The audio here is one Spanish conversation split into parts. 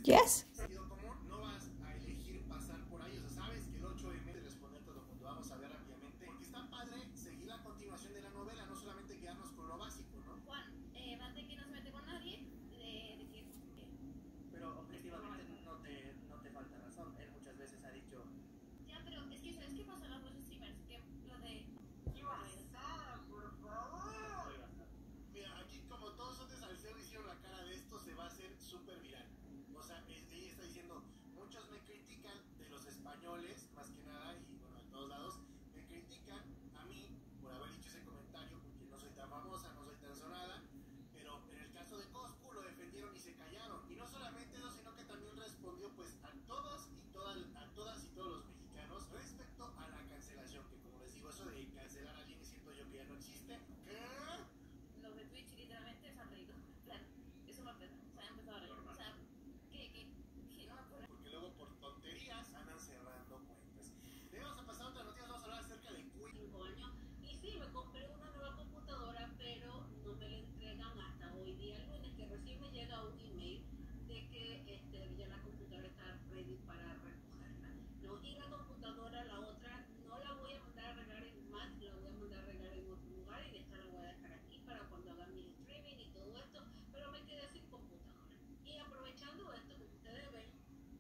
Yes. Sentido común, no vas a elegir pasar por ahí, o sea, sabes que el 8M de responder todo lo que vamos a ver rápidamente, porque está padre seguir la continuación de la novela, no solamente quedarnos con lo básico, ¿no? Juan, Bate que no se mete con nadie, decir... Pero objetivamente no te falta razón, él muchas veces ha dicho... Ya, pero es que ¿sabes qué pasa en los streamers? Que lo de... ¡Qué basada, por favor! Mira, aquí como todos son de Salcedo hicieron la cara de esto, se va a hacer súper viral. O sea, ella está diciendo, muchos me critican de los españoles, más que nada, y bueno, de todos lados, me critican a mí por haber dicho ese comentario, porque no soy tan famosa, no soy tan sonada, pero en el caso de Coscu lo defendieron y se callaron. Y no solamente eso, sino que también respondió pues a todos y a todas y todos los mexicanos respecto a la cancelación, que como les digo, eso de cancelar a alguien siento yo que ya no existe. ¿Qué? Los de Twitch literalmente se han reído. Claro, eso me empezó, o sea, han empezado a reír. O sea, que no me acuerdo. Porque luego por tonterías andan cerrando cuentas. Le vamos a pasar a otra noticia, vamos a hablar acerca de 5 años. Y sí, me compré una nueva computadora, pero no me la entregan hasta hoy día lunes, que recién me llega un email de que ya la computadora está ready para recogerla. No, y la computadora, la otra, no la voy a mandar a arreglar en Mac, la voy a mandar a arreglar en otro lugar y esta la voy a dejar aquí para cuando hagan mi streaming y todo esto, pero me quedé sin computadora. Y aprovechando esto, como ustedes ven,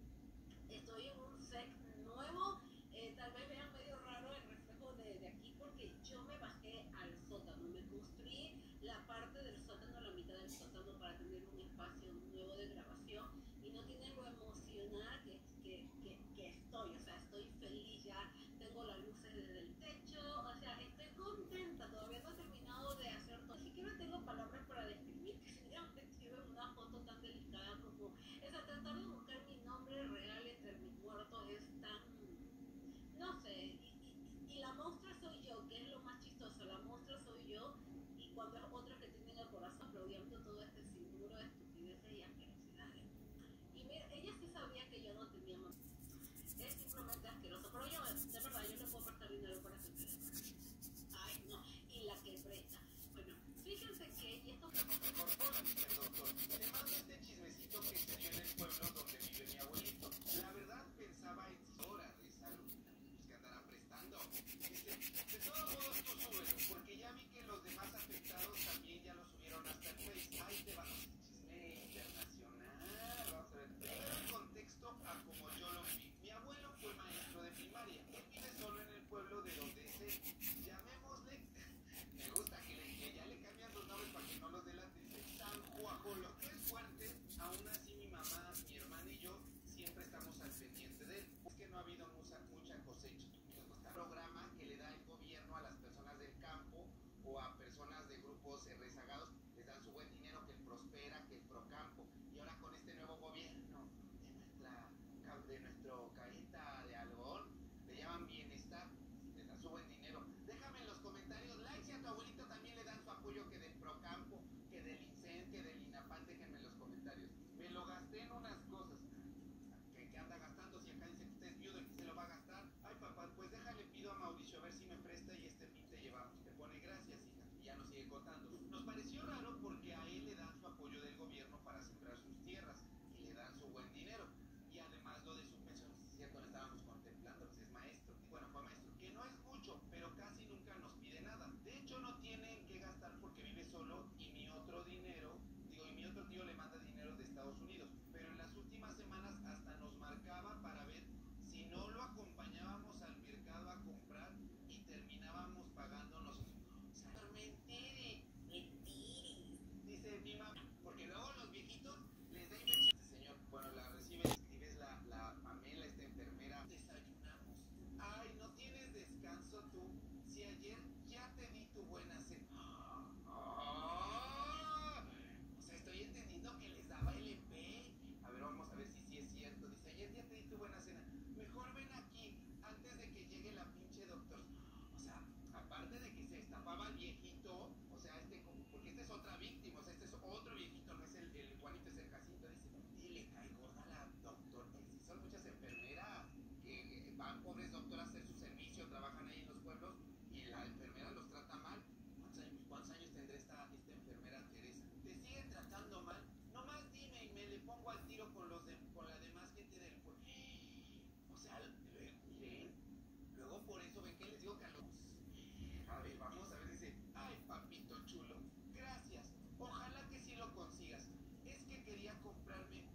estoy en un set nuevo, tal vez vean medio raro el reflejo de aquí porque yo me bajé al sótano, me construí la parte del sótano, la mitad del sótano para tener un espacio nuevo de grabación y no tienen lo emocionada que estoy, o sea, estoy feliz ya, tengo las luces desde el techo, o sea, estoy contenta, todavía no he terminado de hacer todo, ni siquiera tengo palabras para describir que se han metido en una foto tan delicada como esa, tratar de buscar mi nombre real entre mis muertos es tan, no sé, y la monstrua soy yo, que es lo más chistoso, la monstrua soy yo, y cuando es otra que tienen el corazón aplaudiendo todo este sinnúmero de estupideces y asquerosidades. Y mira, ella sí sabía que yo no tenía más. Es simplemente asqueroso, pero yo, de verdad, yo le puedo prestar dinero para que me... Ay, no, y la que presta. Bueno, fíjense que, y esto... doctor. Además de este chismecito que se dio en el pueblo donde vive mi abuelito, la verdad pensaba en horas de salud. Pues que andarán prestando. Dice, de todos modos tú súbelo, porque ya vi que los demás afectados también ya lo subieron hasta el Face. Ahí te va. Chisme internacional. Vamos a ver. Primero el contexto a como yo lo viví. Mi abuelo fue maestro de primaria. Él vive solo en el pueblo de donde es él. Llamémosle. Me gusta que ya le cambian los nombres para que no los delate. San Juajolo, que es fuerte. Aún así mi mamá, mi hermana y yo siempre estamos al pendiente de él. Es que no ha habido mucha cosecha. Un programa que le da el gobierno a las personas del campo o a personas de grupos rezagados, les dan su buen dinero, que el Prospera, que el Procampo. Y ahora con este nuevo gobierno de nuestro carita de algodón, le llaman bienestar, les dan su buen dinero. Déjame en los comentarios likes y a tu abuelito también le dan su apoyo, que del Procampo, que del INSEN, que del INAPAN. Déjenme en los comentarios. Me lo gasté en unas cosas. Que anda gastando, si acá dice que usted es viudo y que se lo va a gastar. Ay papá, pues déjale, pido a Mauricio a ver si me presta y este fin te llevamos. Te pone gracias, hija, y ya nos sigue contando. Nos pareció raro porque a él le dan su apoyo del gobierno para sembrar sus tierras y le dan su buen dinero. Y además lo de su pensión, es cierto, lo estábamos contemplando, pues es maestro. Bueno, fue maestro, que no es mucho, pero casi nunca nos pide nada. De hecho, no tiene que gastar porque vive solo y mi otro tío le manda dinero de Estados Unidos. Pero en las últimas semanas hasta nos marcaba para ver si no lo acompañábamos al mercado a comprar y terminábamos pagándonos. Mentire. Dice mi mamá, porque luego los viejitos les da inversión. Este señor, bueno, la recibe, escribes la Pamela, esta enfermera. Desayunamos. Ay, ¿no tienes descanso tú? Si ayer ya te di tu buena cena. O sea, estoy entendiendo que les daba LP. A ver, vamos a ver si sí es cierto. Ya, miren. Luego por eso ven que les digo que a los... A ver, vamos a ver, dice, ay, papito chulo, gracias. Ojalá que sí lo consigas. Es que quería comprarme